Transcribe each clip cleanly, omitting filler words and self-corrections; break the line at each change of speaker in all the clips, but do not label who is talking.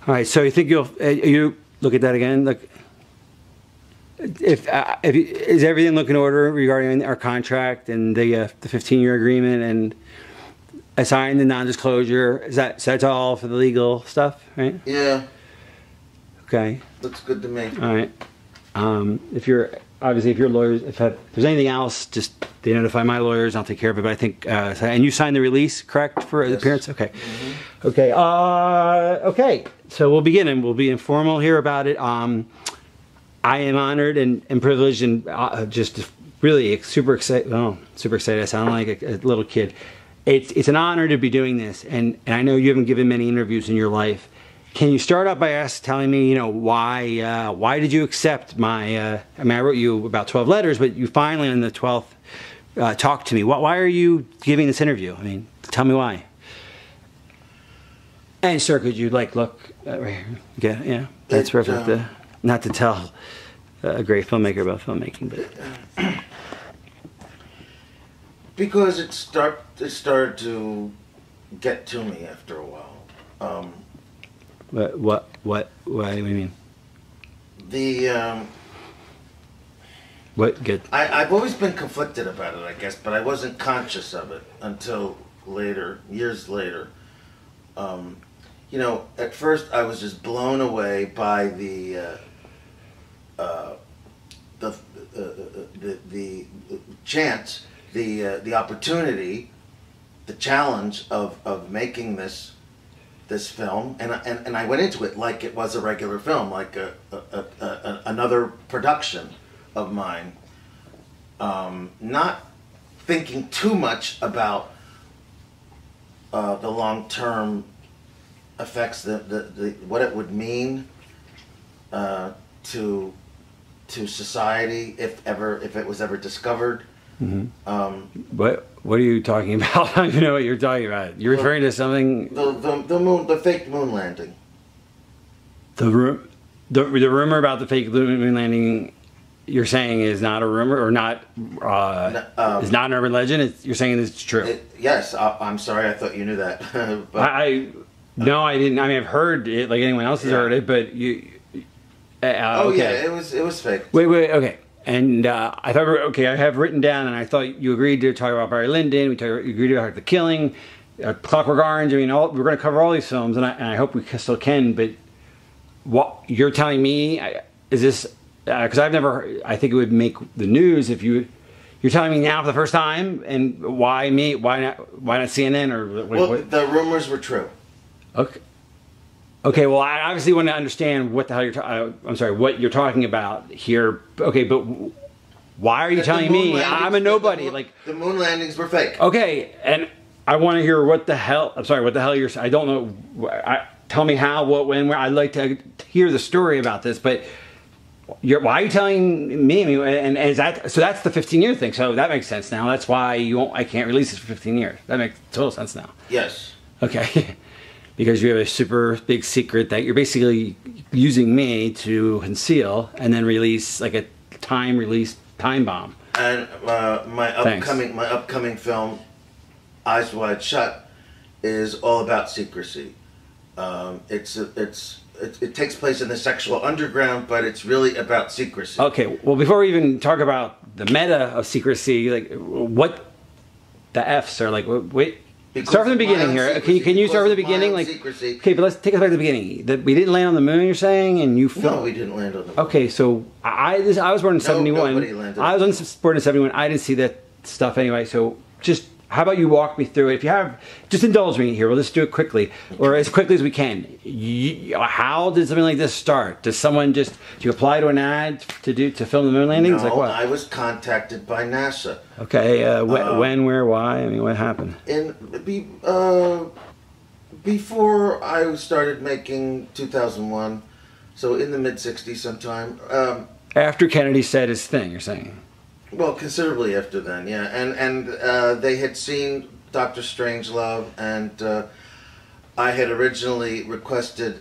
All right, so you think you look at that again? Look, if is everything looking in order regarding our contract and the 15-year agreement and assigning the non-disclosure? Is that so? That's all for the legal stuff, right?
Yeah.
Okay.
Looks good to me.
All right. If you're lawyers, if there's anything else, just they notify my lawyers. I'll take care of it. But I think, and you signed the release, correct, for the appearance? Okay. Mm-hmm. Okay. Okay. So we'll begin, and we'll be informal here about it. I am honored and privileged, and just really super excited. Oh, super excited! I sound like a little kid. It's an honor to be doing this, and I know you haven't given many interviews in your life. Can you start out by telling me, why did you accept my? I mean, I wrote you about 12 letters, but you finally on the 12th talked to me. Why are you giving this interview? I mean, tell me why. And sir, could you look right here? Yeah, that's perfect. Not to tell a great filmmaker about filmmaking, but
because it started to get to me after a while.
What do you mean? What good?
I've always been conflicted about it, I guess, but I wasn't conscious of it until later, years later. At first I was just blown away by the chance, the opportunity, the challenge of making this film, and I went into it like it was a regular film, like another production of mine, not thinking too much about the long-term effects, what it would mean to society if it was ever discovered.
Mm-hmm. What are you talking about? I don't even know what you're talking about. You're referring to something.
The fake moon landing.
The rumor about the fake moon landing. You're saying is not a rumor, or not is not an urban legend. You're saying it's true.
Yes, I'm sorry. I thought you knew that.
But no, I didn't. I mean, I've heard it like anyone else has heard it, but you. Okay.
Yeah, it was fake.
Wait, okay. And I thought, okay, I have written down, and I thought you agreed to talk about Barry Lyndon. You agreed to talk about The Killing, Clockwork Orange. I mean, we're going to cover all these films, and I hope we still can. But what you're telling me is this? Because I've never. I think it would make the news if you're telling me now for the first time. And why me? Why not CNN or?
What? The rumors were true.
Okay. Okay, well, I obviously want to understand what the hell what you're talking about here. Okay, but why are you telling me? I'm a nobody.
The moon landings were fake.
Okay, and I want to hear what the hell. I'm sorry, what the hell you're saying? I don't know. Tell me how, what, when, where. I'd like to hear the story about this, but why are you telling me? And is that so? That's the 15-year thing. So that makes sense now. That's why I can't release this for 15 years. That makes total sense now.
Yes.
Okay. Because you have a super big secret that you're basically using me to conceal and then release like a time bomb.
And my upcoming film, Eyes Wide Shut, is all about secrecy. It takes place in the sexual underground, but it's really about secrecy.
Okay, well, before we even talk about the meta of secrecy, like what the F's are like. Wait. Start from the beginning here. Can you start from the beginning? Okay, but let's take us back to the beginning. We didn't land on the moon, you're saying, and you filmed.
No, we didn't land on the moon.
Okay, so I was born in '71.
Nobody landed.
I was born in '71. I didn't see that stuff anyway. So just how about you walk me through it? If you have, just indulge me here. We'll just do it quickly, or as quickly as we can. How did something like this start? Does someone do you apply to an ad to film the moon landings?
No,
like what?
I was contacted by NASA.
Okay, when, where, why? I mean, what happened?
Before I started making 2001, so in the mid-'60s sometime.
After Kennedy said his thing, you're saying?
Well, considerably after then, yeah. And they had seen Dr. Strangelove, and I had originally requested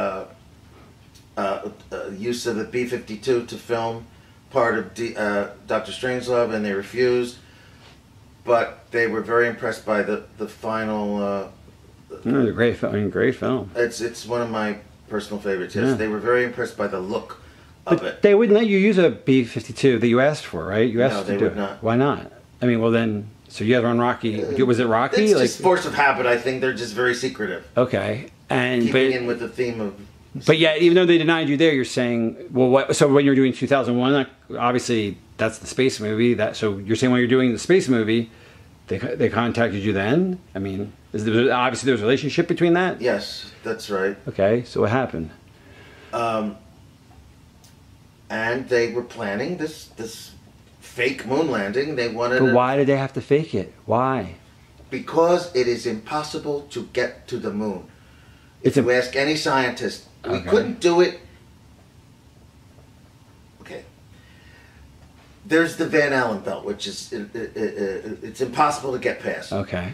use of the B-52 to film part of Dr. Strangelove, and they refused. But they were very impressed by the final.
Great film. Great film.
It's one of my personal favorites. Yes, they were very impressed by the look of it.
They wouldn't let you use a B-52 that you asked for, right? You asked
No,
to
they
do
would
it.
not.
Why not? I mean, well then, so you guys were on Rocky. Was it Rocky?
It's just force of habit. I think they're just very secretive.
Okay, and
Keeping in with the theme of.
But yeah, even though they denied you there, you're saying, well, what? So when you're doing 2001, obviously that's the space movie. So you're saying when you're doing the space movie, they contacted you then? I mean, obviously there's a relationship between that.
Yes, that's right.
Okay, so what happened?
And they were planning this fake moon landing. They wanted.
But why did they have to fake it? Why?
Because it is impossible to get to the moon. If you ask any scientist, we couldn't do it. Okay. There's the Van Allen belt, which is it's impossible to get past.
Okay.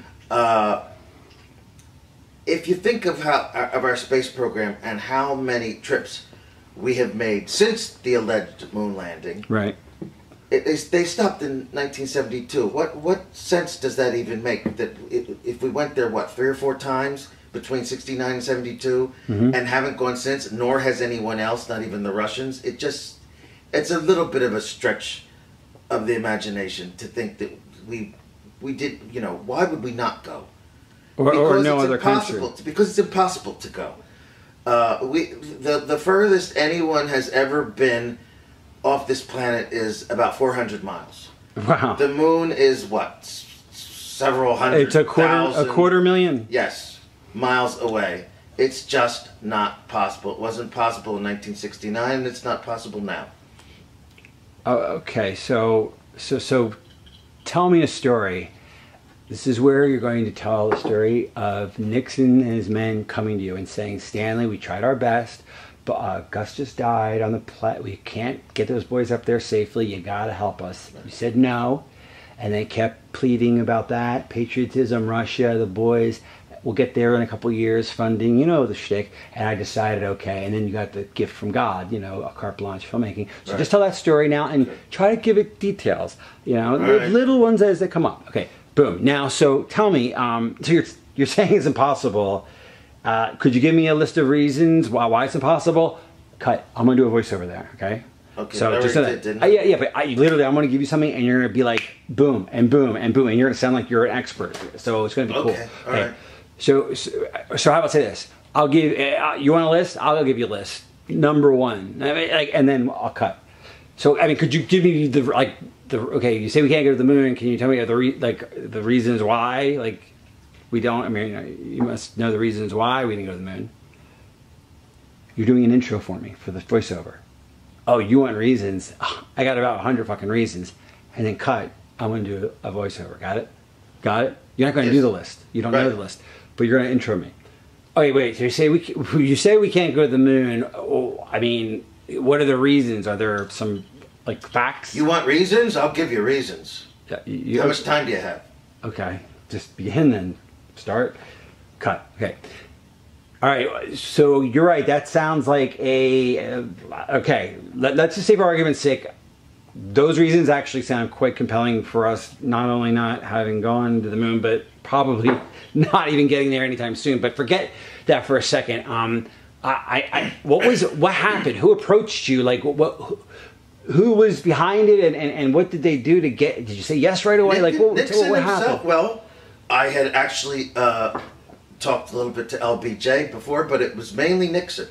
If you think of our space program and how many trips we have made since the alleged moon landing,
right?
They stopped in 1972. What sense does that even make? That if we went there, 3 or 4 times between 69 and 72, and haven't gone since, nor has anyone else, not even the Russians. It's a little bit of a stretch of the imagination to think that we did. Why would we not go?
Or no other country.
Because it's impossible to go. The furthest anyone has ever been off this planet is about 400 miles.
Wow.
The moon is several hundred.
It's a quarter million.
Yes, miles away. It's just not possible. It wasn't possible in 1969, and it's not possible now.
Oh, okay. So tell me a story. This is where you're going to tell the story of Nixon and his men coming to you and saying, Stanley, we tried our best, but Gus just died on the we can't get those boys up there safely. You got to help us. You said no, and they kept pleading about that. Patriotism, Russia, the boys. We'll get there in a couple years, funding, the shtick. And I decided, okay. And then you got the gift from God, a carte blanche filmmaking. So just tell that story now and try to give it details, little ones as they come up. Okay. Boom. Now, so tell me. So you're saying it's impossible. Could you give me a list of reasons why it's impossible? Cut. I'm gonna do a voiceover there. Okay.
Okay.
So just yeah. But I'm gonna give you something, and you're gonna be like boom and boom and boom, and you're gonna sound like you're an expert. So it's gonna be cool.
Okay. All right.
So how about say this? I'll give. You want a list? I'll give you a list. Number 1. And then I'll cut. So could you give me okay, you say we can't go to the moon. Can you tell me the reasons why? We don't. You must know the reasons why we didn't go to the moon. You're doing an intro for me for the voiceover. Oh, you want reasons? I got about 100 fucking reasons, and then cut. I'm going to do a voiceover. Got it? Got it? You're not going to do the list. You don't know the list, but you're going to intro me. Okay, wait. So you say we can't go to the moon. Oh, what are the reasons? Are there some facts?
You want reasons? I'll give you reasons.
Yeah,
how much time do you have?
Okay, just begin then. Start. Cut. Okay. All right. So you're right. That sounds like okay. Let's just say for argument's sake, those reasons actually sound quite compelling for us. Not only not having gone to the moon, but probably not even getting there anytime soon. But forget that for a second. What happened? Who approached you? Who was behind it, and what did they do to get? Did you say yes right away?
Nixon
what
himself.
happened?
Well, I had actually talked a little bit to LBJ before, but it was mainly Nixon.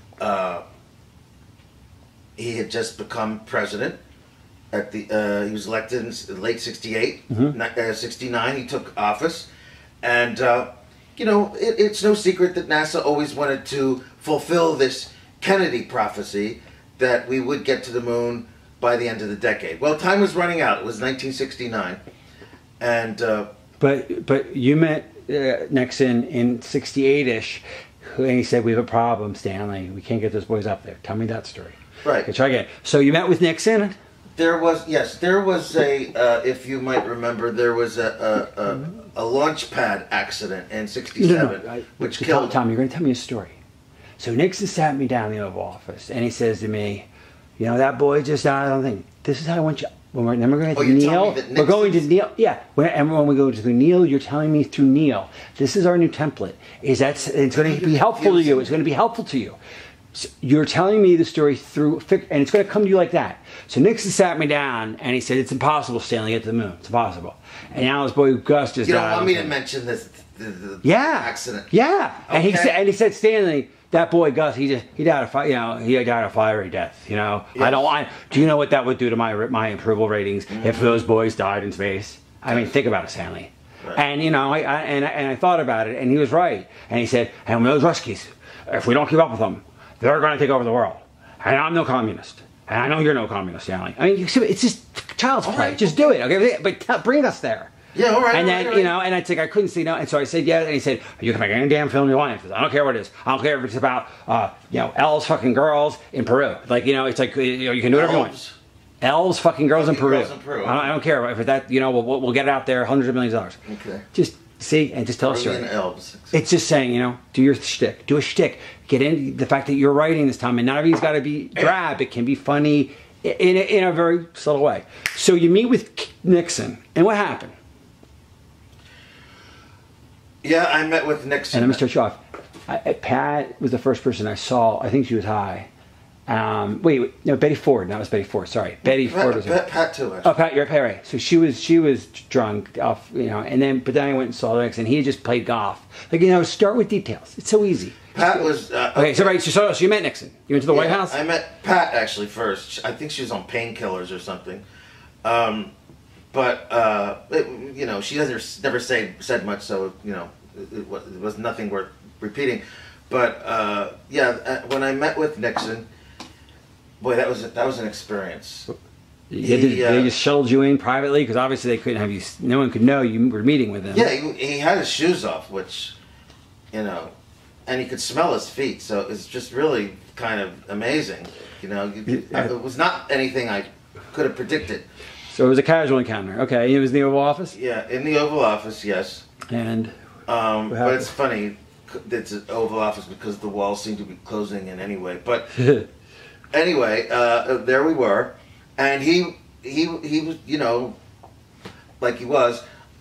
He had just become president. He was elected in late '68, 69. He took office, and it's no secret that NASA always wanted to fulfill this Kennedy prophecy that we would get to the moon by the end of the decade. Well, time was running out. It was 1969, and
but you met Nixon in '68-ish, and he said, "We have a problem, Stanley. We can't get those boys up there." Tell me that story.
Right.
Okay, try again. So you met with Nixon.
There was a if you might remember, there was a launch pad accident in '67, which killed.
Tom, you're going to tell me a story. So Nixon sat me down in the Oval Office, and he says to me, "That boy just died on the thing. This is how I want you then we're going to
you're
Neil.
telling me that
We're going to
Nixon's-
Neil. Yeah. And when we go to Neil, you're telling me through Neil. This is our new template. It's going to be helpful to you. It's going to be helpful to you. So you're telling me the story through, and it's going to come to you like that. So Nixon sat me down and he said, "It's impossible, Stanley, to get to the moon. It's impossible." And now his boy Gus just
You
died.
don't want me to mention this the accident?
Yeah. And
Okay.
he said, "Stanley, that boy Gus, he died of he died a fiery death. You know, I don't want. Do you know what that would do to my approval ratings if those boys died in space? I mean, think about it, Stanley."
Right.
And you know, I thought about it, and he was right. And he said, "And those Ruskies, if we don't keep up with them, they're going to take over the world. And I'm no communist. And I know you're no communist, Stanley. I mean, it's just child's play.
Right.
Just do it, okay? But bring us there."
Yeah, all right.
And
all
then,
right, all
you
right.
know, and I think I couldn't say no. And so I said, yeah. And he said, "You can make any damn film you want. I don't care what it is. I don't care if it's about, elves fucking girls in Peru. Like, you know, it's like, you can do whatever you want.
Elves.
Elves fucking girls in
Fucking
Peru.
girls in Peru.
I don't care if that, we'll get it out there, hundreds of millions of dollars.
Okay.
Just see and just tell a story.
Peruvian elves.
It's just saying, do your shtick. Do a shtick. Get in the fact that you're writing this time, and not everything's got to be drab. It can be funny in a very subtle way. So you meet with Nixon, and what happened?
Yeah, I met with Nixon.
And let me start you off. Pat was the first person I saw. I think she was high. No, Betty Ford. That was Betty Ford. Sorry, Betty Ford was.
Pat too. Actually.
Oh, Pat, you're right. So she was drunk off, and then I went and saw Nixon. And he had just played golf. Like, start with details. It's so easy.
Pat was
Okay, so right, so you met Nixon. You went to the White House.
I met Pat actually first. I think she was on painkillers or something. She never said much, so it was nothing worth repeating. But when I met with Nixon, boy, that was an experience.
They just shuttled you in privately because obviously they couldn't have you. No one could know you were meeting with him.
Yeah, he had his shoes off, which, and he could smell his feet, so it's just really kind of amazing. It was not anything I could have predicted.
So it was a casual encounter. Okay, it was in the Oval Office.
Yeah, in the Oval Office, yes.
And
but it's funny, it's an Oval Office because the walls seem to be closing in anyway. But anyway, there we were, and he was, like he was,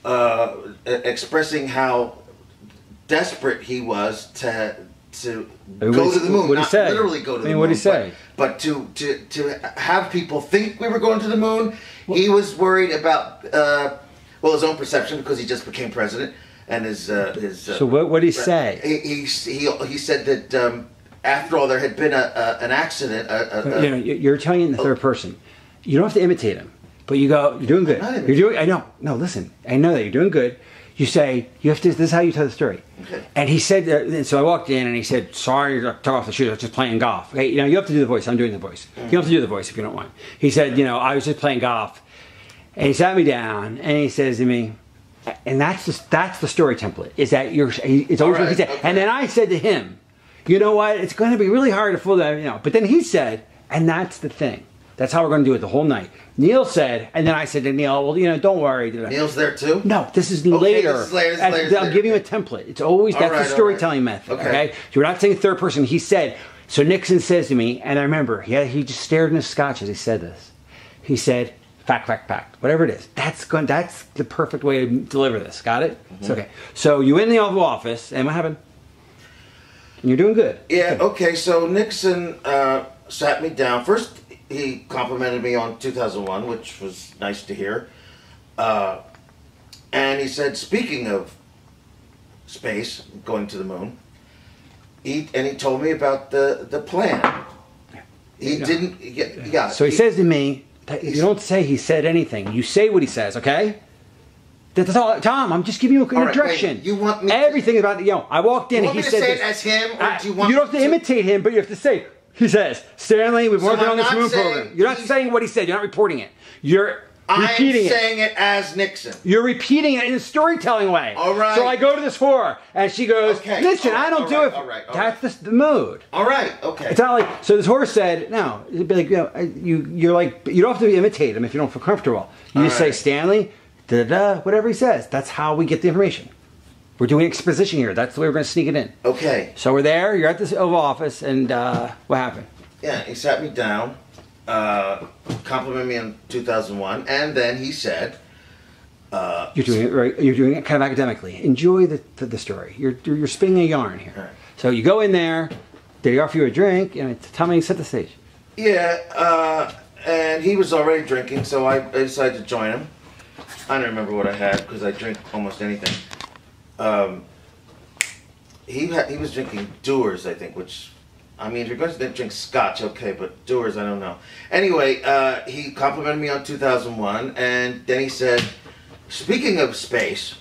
expressing how desperate he was to go to the moon.
What'd he say?
Literally go to the moon.
What'd he say?
But to have people think we were going to the moon, he was worried about his own perception because he just became president, and his.
So what did he say?
He said that after all there had been an accident.
You're telling it in the third person. You don't have to imitate him, but you go, "You're doing good. You're doing." I know. No, listen. I know that you're doing good. You say you have to. This is how you tell the story.
Okay.
And he said. So I walked in, and he said, "Sorry to take off the shoes. I was just playing golf." Okay, you have to do the voice. I'm doing the voice. You don't have to do the voice if you don't want. He said, "I was just playing golf," and he sat me down, and he says to me, and that's the story template. Is that it's always what he said.
Okay.
And then I said to him, "You know what? It's going to be really hard to fool that." But then he said, and that's the thing. That's how we're going to do it the whole night. Neil said, and then I said to Neil, "Well, don't worry."
Neil's there too?
No, this is later.
This is later.
I'm giving you a template. It's always, that's the storytelling method, okay? So we're not saying third person. He said, so Nixon says to me, and I remember, he just stared in his scotch as he said this. He said, fact, whatever it is. That's the perfect way to deliver this. Got it? Mm-hmm. It's okay. So you in the Oval Office, and what happened? And you're doing good.
Yeah, okay, so Nixon sat me down. First, he complimented me on 2001, which was nice to hear. And he said, speaking of space, going to the moon, he told me about the plan. He didn't, yeah.
So he says to me, you don't say he said anything. You say what he says, okay? That's all, Tom. I'm just giving you an introduction.
Wait, you want me
everything about I walked in and he said
this. As him, or do you want?
You don't have to imitate him, but you have to say. He says, "Stanley, we've worked on this moon program." You're not saying what he said. You're not reporting it. You're repeating it.
I'm saying it as Nixon.
You're repeating it in a storytelling way.
All right.
So I go to this floor, and she goes,
okay.
"Listen, I don't do it."
All right.
That's the mood.
All right. Okay.
It's not like so. This horse said, "No." It'd be like you're like you don't have to imitate him if you don't feel comfortable. You just say, "Stanley, whatever he says." That's how we get the information. We're doing exposition here. That's the way we're going to sneak it in.
Okay.
So we're there. You're at this Oval Office, and what happened?
Yeah, he sat me down, complimented me in 2001, and then he said,
You're doing it right. You're doing it kind of academically. Enjoy the story. You're spinning a yarn here.
Right.
So you go in there. They offer you a drink. Tell me, set the stage.
Yeah, and he was already drinking, so I decided to join him. I don't remember what I had because I drink almost anything. He was drinking Dewar's, I think, which, I mean, if you're going to drink Scotch, okay, but Dewar's, I don't know. Anyway, he complimented me on 2001, and then he said, speaking of space,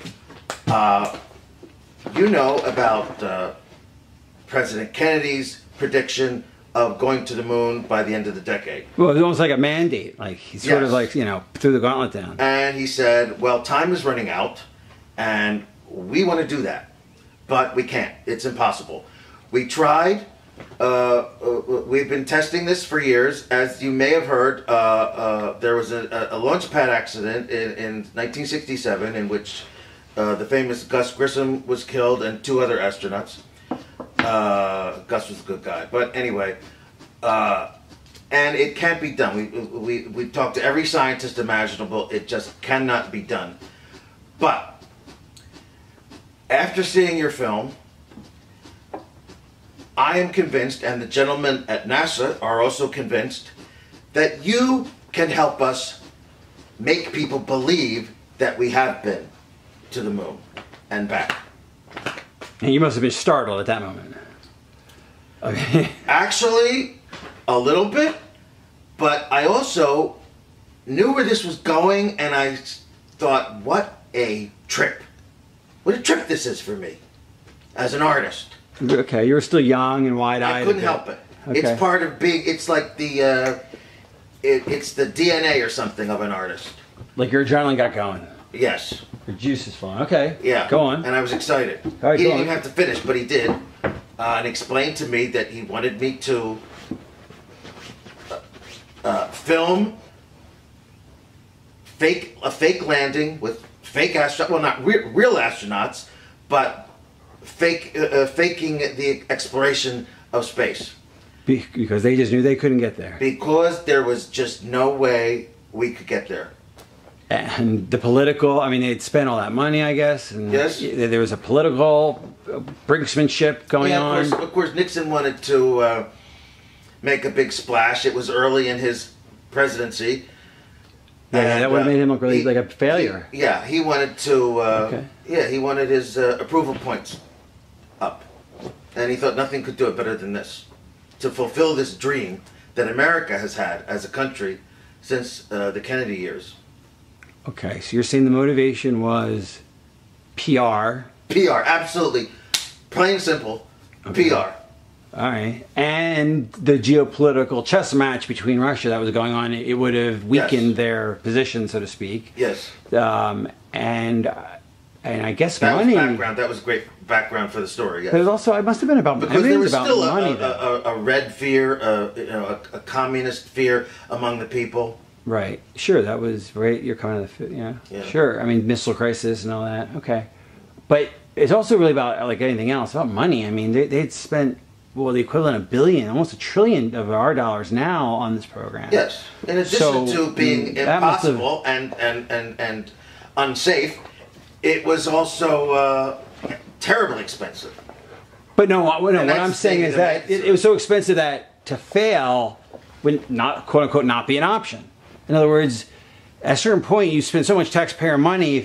you know about President Kennedy's prediction of going to the moon by the end of the decade.
Well, it was almost like a mandate. Like he sort of like, threw the gauntlet down.
And he said, well, time is running out, and we want to do that, but we can't. It's impossible. We tried. We've been testing this for years. As you may have heard, there was a launch pad accident in 1967 in which the famous Gus Grissom was killed and 2 other astronauts. Gus was a good guy, but anyway, and it can't be done. We talked to every scientist imaginable. It just cannot be done. But after seeing your film, I am convinced, and the gentlemen at NASA are also convinced, that you can help us make people believe that we have been to the moon and back.
And you must have been startled at that moment. Okay.
Actually, a little bit, but I also knew where this was going, and I thought, what a trip. What a trip this is for me, as an artist.
Okay, you were still young and wide-eyed.
I couldn't help it.
Okay.
It's part of being, it's like the, it's the DNA or something of an artist.
Like your adrenaline got going.
Yes.
Your juice is flowing. Okay.
Yeah.
Go on.
And I was excited.
All right,
he
go
didn't
on.
even have to finish, but he did. And explained to me that he wanted me to film a fake landing with fake astronauts. Well, not real astronauts, but faking the exploration of space.
Because they just knew they couldn't get there.
Because there was just no way we could get there.
And the political, I mean, they'd spent all that money, I guess. And
yes.
There was a political brinksmanship going on.
Of course, Nixon wanted to make a big splash. It was early in his presidency.
Yeah, that would have made him look really like a failure.
He wanted to, he wanted his approval points up. And he thought nothing could do it better than this. To fulfill this dream that America has had as a country since the Kennedy years.
Okay, so you're saying the motivation was PR.
PR, absolutely. Plain and simple, okay. PR.
All right. And the geopolitical chess match between Russia that was going on, it would have weakened their position, so to speak.
Yes.
And I guess
that
money.
Was background. That was a great background for the story. Yes.
But it also, it must have been about
because there was
about
still
money.
A red fear, a communist fear among the people.
Right. Sure. That was right. You're kind of yeah. Sure. I mean, missile crisis and all that. Okay. But it's also really about like anything else about money. I mean, they'd spent the equivalent of $1 billion, almost $1 trillion of our dollars now on this program.
Yes. In addition to being impossible and unsafe, it was also terribly expensive.
But what I'm saying is that it was so expensive that to fail would not, quote unquote, not be an option. In other words, at a certain point, you spend so much taxpayer money.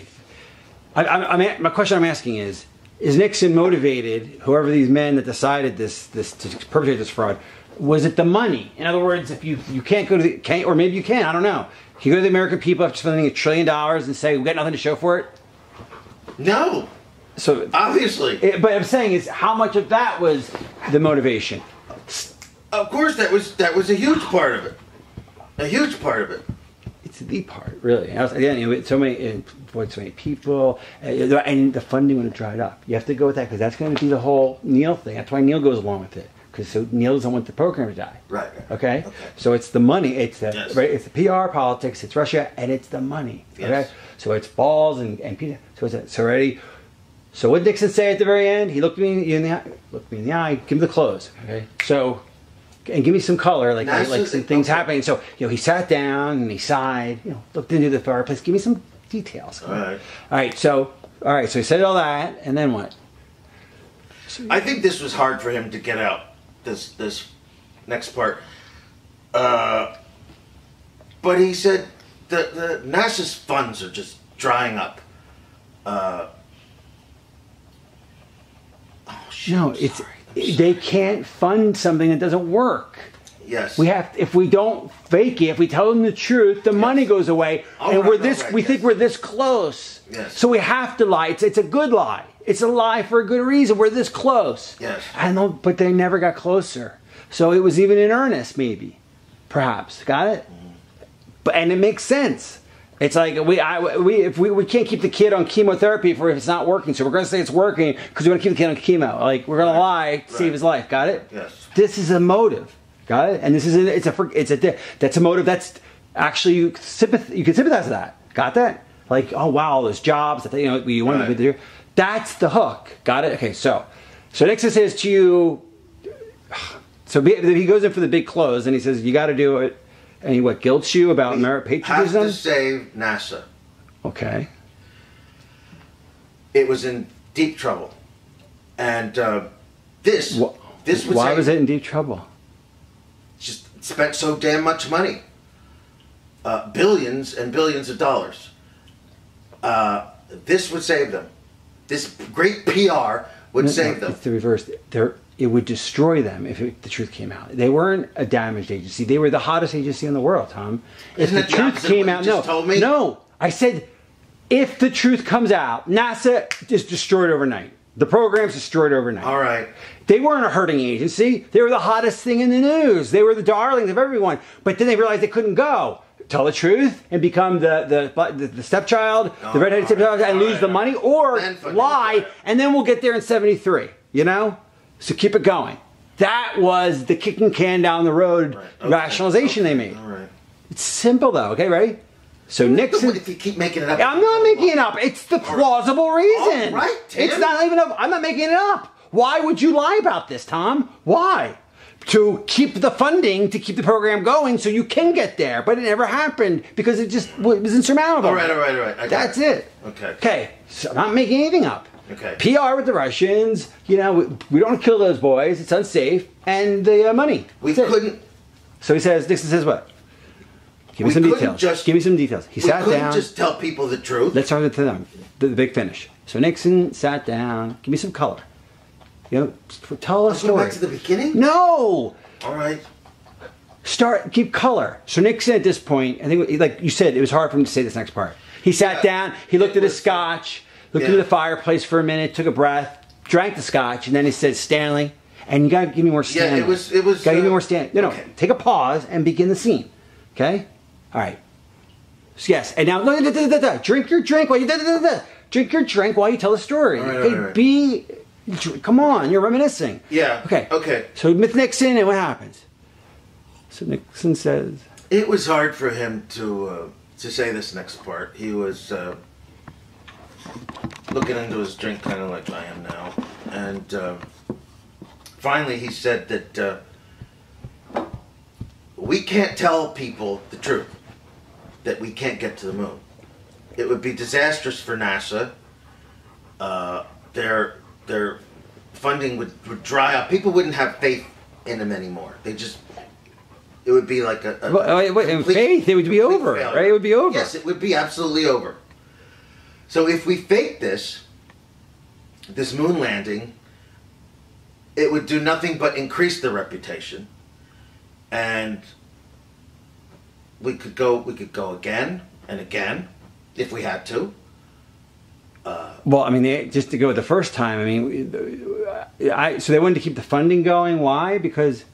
My question I'm asking is Nixon motivated, whoever these men that decided this to perpetrate this fraud, was it the money? In other words, if you can't go to or maybe you can, I don't know. Can you go to the American people after spending $1 trillion and say, we've got nothing to show for it?
No.
So
obviously.
But I'm saying is how much of that was the motivation?
Of course, that was a huge part of it. A huge part of it.
It's the part, really. Again, so many people, and the funding would have dried up. You have to go with that because that's going to be the whole Neil thing. That's why Neil goes along with it, because so Neil doesn't want the program to die.
Right.
Okay. So it's the money. It's the right. It's the PR politics. It's Russia, and it's the money. Okay. Yes. So it's balls and so it's already. So what did Nixon say at the very end? He looked me in the eye. Give me the clothes. Okay. So and give me some color, like some things
okay.
happening. So, he sat down and he sighed, looked into the fireplace. Give me some details.
All right.
All right, so he said all that, and then what?
I think this was hard for him to get out, this next part. But he said the NASA's funds are just drying up.
No, they can't fund something that doesn't work.
Yes.
If we don't fake it, if we tell them the truth, the money goes away, and we think we're this close.
Yes.
So we have to lie. It's a good lie. It's a lie for a good reason. We're this close.
Yes.
But they never got closer. So it was even in earnest, maybe, perhaps. Got it? And it makes sense. It's like we can't keep the kid on chemotherapy if it's not working. So we're going to say it's working because we want to keep the kid on chemo. Like we're going to lie to save his life. Got it?
Yes.
This is a motive. Got it? And this is that's a motive. That's actually you can sympathize with that. Got that? Like, oh wow, those jobs that you want to do. That's the hook. Got it? Okay. So Nixon says to you. So he goes in for the big close and he says you got to do it. And he guilts you about merit patriotism?
Has to save NASA.
Okay.
It was in deep trouble, and this was
why was it in deep trouble?
Just spent so damn much money, billions and billions of dollars. This would save them. This great PR would save them.
It's the reverse. It would destroy them if the truth came out. They weren't a damaged agency. They were the hottest agency in the world, Tom. If
Isn't
the truth came out, no. I said, if the truth comes out, NASA is destroyed overnight. The program's destroyed overnight.
All right.
They weren't a hurting agency. They were the hottest thing in the news. They were the darlings of everyone. But then they realized they couldn't go. Tell the truth and become the stepchild, the redheaded stepchild, and lose the money, or lie, and then we'll get there in 73. So keep it going. That was the kicking can down the road rationalization they made.
All right.
It's simple though. Okay, ready? So Nixon.
If you keep making it up,
I'm not making it up. It's the plausible reason.
All right, Tim.
It's not even up. I'm not making it up. Why would you lie about this, Tom? Why? To keep the funding to keep the program going so you can get there, but it never happened because it was insurmountable.
All right.
That's it. Okay. So I'm not making anything up.
Okay.
PR with the Russians. We don't kill those boys. It's unsafe. And the money.
We couldn't.
So Nixon says what? Give me some details. Give me some details. He sat down.
We couldn't just tell people the truth.
Let's start with them. The big finish. So Nixon sat down. Give me some color. Tell a story.
Go back to the beginning?
No.
All right.
Keep color. So Nixon at this point, I think, like you said, it was hard for him to say this next part. He sat down. He looked at his scotch. Looked into the fireplace for a minute, took a breath, drank the scotch, and then he said, Stanley, and you gotta give me more Stanley.
Yeah, it was.
Gotta give me more Stanley. No, take a pause and begin the scene. Okay? All right. So yes, and now drink your drink while you drink your drink while you tell the story.
All right.
Come on, you're reminiscing.
Yeah.
Okay. So with Nixon, and what happens? So Nixon says,
it was hard for him to say this next part. He was. Looking into his drink kind of like I am now. And finally he said that we can't tell people the truth, that we can't get to the moon. It would be disastrous for NASA. Their funding would dry up. People wouldn't have faith in them anymore. It would be like
faith, it would be over,
failure.
Right? It would be over.
Yes, it would be absolutely over. So if we fake this moon landing, it would do nothing but increase the reputation, and we could go again and again if we had to.
Well, I mean, just to go with the first time. I mean, so they wanted to keep the funding going. Why? Because.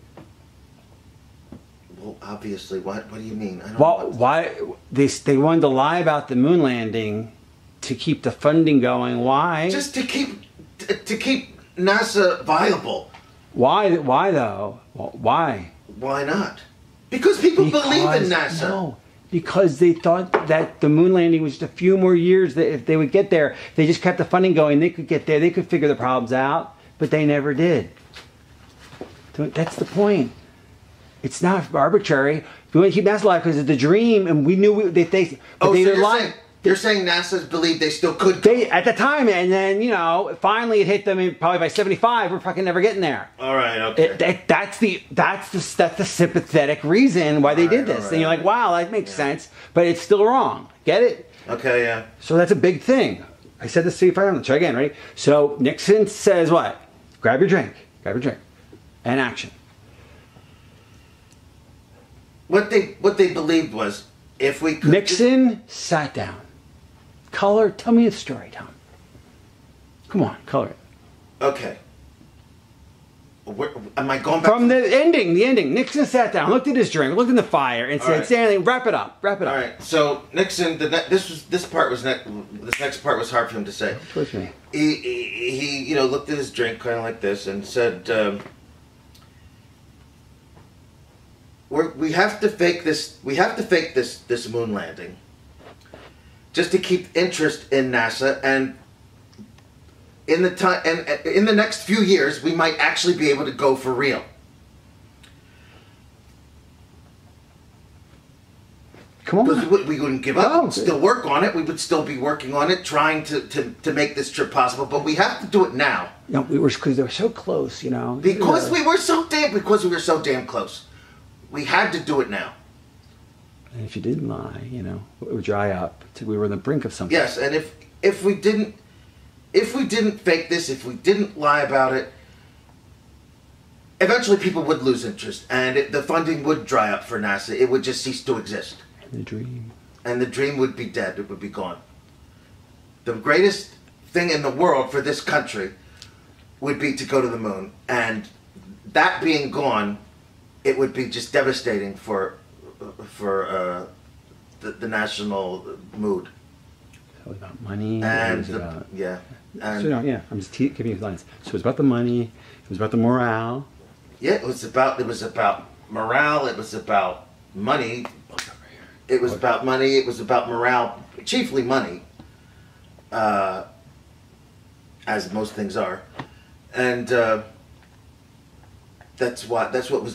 Well, obviously, what do you mean?
Why they wanted to lie about the moon landing to keep the funding going. Why?
Just to keep NASA viable.
Why though? Why?
Why not? Because people believe in NASA.
No, because they thought that the moon landing was just a few more years. That if they would get there, they just kept the funding going. They could get there. They could figure the problems out, but they never did. That's the point. It's not arbitrary. We want to keep NASA alive because it's the dream, and we knew
You're saying NASA believed they still could.
At the time, and then finally it hit them. Probably by 75, we're fucking never getting there.
All right, okay.
That's the sympathetic reason why they did this. Right. And you're like, wow, that makes sense, but it's still wrong. Get it?
Okay, yeah.
So that's a big thing. I said this to you. Let's try again. Ready? So Nixon says what? Grab your drink, and action.
What they believed was if we could.
Nixon sat down. Tell me a story, Tom. Come on, color it.
Okay. Am I going back
from the ending? The ending. Nixon sat down, looked at his drink, looked in the fire, and said, "Stanley, wrap it up. All
right. So Nixon, this next part was hard for him to say.
Towards me.
He looked at his drink kind of like this and said, "We have to fake this. We have to fake this moon landing, just to keep interest in NASA, and in the next few years, we might actually be able to go for real."
Come on.
Because we wouldn't give up. We'd still work on it. We would still be working on it, trying to make this trip possible. But we have to do it now.
No, because they were so close,
Because we were so damn close. We had to do it now.
And if you didn't lie, it would dry up. We were on the brink of something.
Yes, and if we didn't fake this, if we didn't lie about it, eventually people would lose interest, and the funding would dry up for NASA. It would just cease to exist.
The dream.
And the dream would be dead. It would be gone. The greatest thing in the world for this country would be to go to the moon, and that being gone, it would be just devastating for the national mood.
So about money
and
I'm just giving you lines. So it was about the money. It was about the morale.
Yeah, it was about morale. It was about money. It was about money. It was about morale, chiefly money, as most things are, and that's what was